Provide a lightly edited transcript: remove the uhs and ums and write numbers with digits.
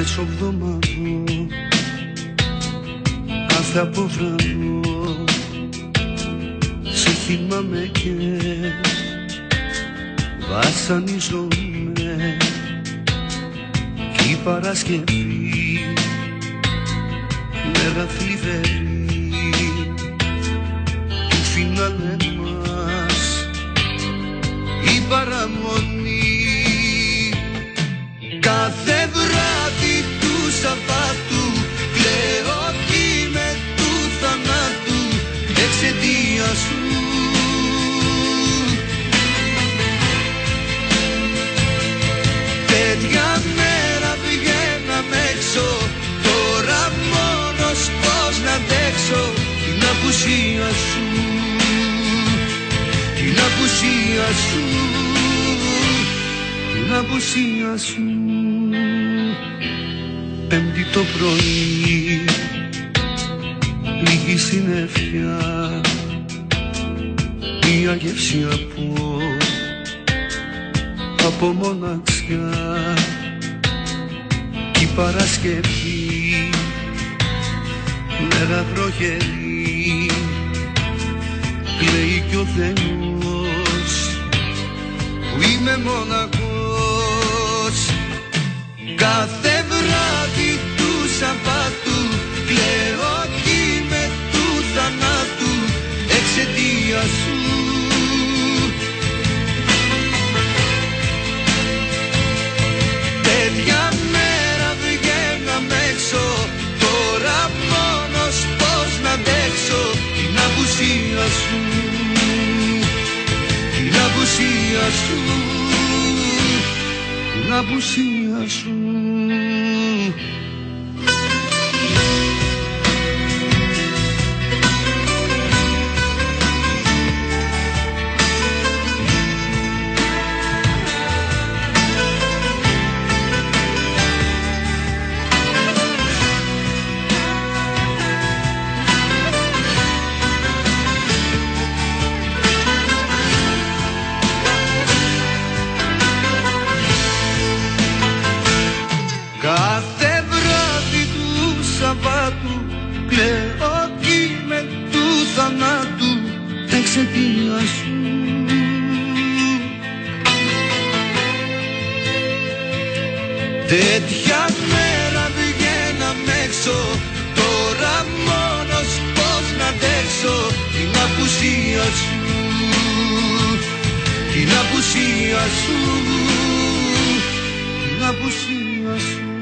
μεσοβδομάδο κάθε από βράδο σε θυμάμαι και βασανίζομαι κι η Παρασκευή μέρα θλιβερή του φινάλε μας η παραμονή. Κάθε βράδυ του Σαββάτου κλαίω κι με του θανάτου εξαιτίας σου. Τέτοια μέρα βγαίναμε έξω, τώρα μόνος πώς να αντέξω την απουσία σου, την απουσία σου, την απουσία σου. Πέμπτη το πρωί, λίγη συννεφιά, μια γεύση από μοναξιά κι η Παρασκευή μέρα βροχερή κλαίει κι ο Θεός που είμαι μοναχός. Κάθε βράδυ του Σαββάτου κλαίω κι με του θανάτου εξαιτίας σου. Τέτοια μέρα βγαίναμε έξω, τώρα μόνος πώς να αντέξω την απουσία σου, την απουσία σου, την απουσία σου. Κάθε βράδυ του Σαββάτου κλαίω κι με του θανάτου εξαιτίας σου. Τέτοια μέρα βγαίναμε έξω, τώρα μόνος πώς να αντέξω την απουσία σου, την απουσία σου, την απουσία σου.